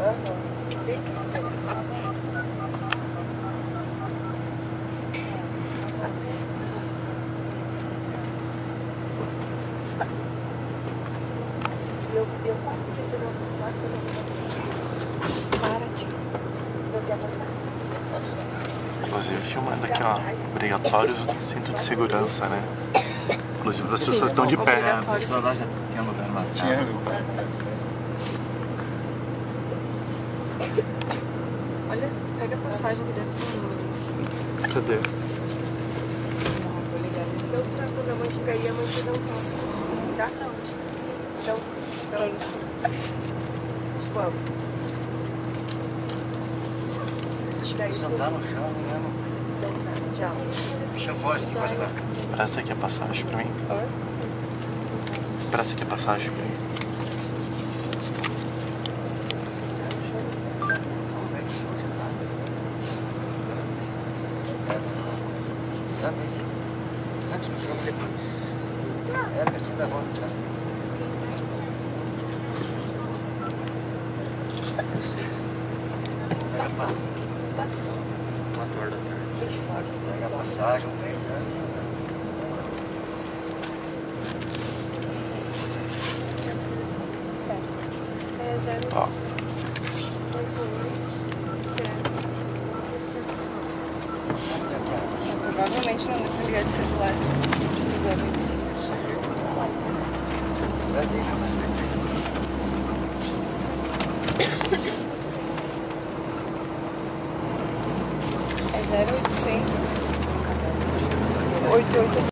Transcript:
Tem que esperar. Eu quase que não para, tio. Você quer passar? Inclusive filmando aqui, ó, obrigatório cinto de segurança, né? Inclusive as pessoas estão de pé. Já tinha lugar lá. Tinha lugar. Olha, pega a passagem que deve ter um número. Cadê? Não, vou ligar isso. Eu trago quando a mãe chegar aí, a mãe te dá um passo. Tá? Então, pra isso. Quando? Sentar no chão, né? Tchau. Puxa a voz aqui, pode lá. Presta aqui a passagem pra mim. Oi? Presta aqui a passagem pra mim. Sente no chão depois. É pertinho da volta, sabe? Pega a passagem um mês antes. É 0. Ó. Provavelmente não vou ligar de celular. É 0800 88